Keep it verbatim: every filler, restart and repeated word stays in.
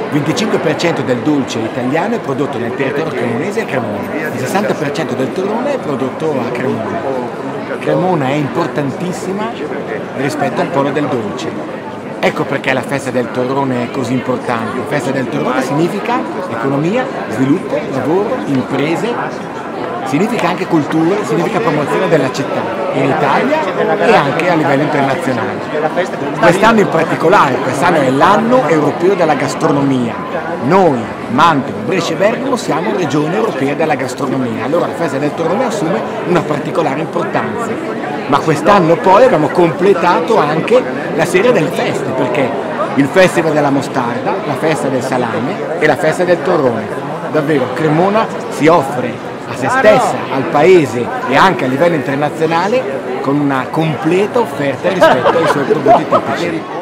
venticinque per cento del dolce italiano è prodotto nel territorio cremonese a Cremona, il sessanta per cento del torrone è prodotto a Cremona. Cremona è importantissima rispetto al polo del dolce. Ecco perché la festa del torrone è così importante. La festa del torrone significa economia, sviluppo, lavoro, imprese, significa anche cultura, significa promozione della città in Italia e anche a livello internazionale. Quest'anno in particolare, quest'anno è l'anno europeo della gastronomia. Noi, Mantova, Brescia e Bergamo, siamo regione europea della gastronomia, allora la festa del torrone assume una particolare importanza. Ma quest'anno poi abbiamo completato anche la serie delle feste, perché il Festival della Mostarda, la festa del salame e la festa del torrone. Davvero, Cremona si offre a se stessa, al paese e anche a livello internazionale con una completa offerta rispetto ai suoi prodotti tipici.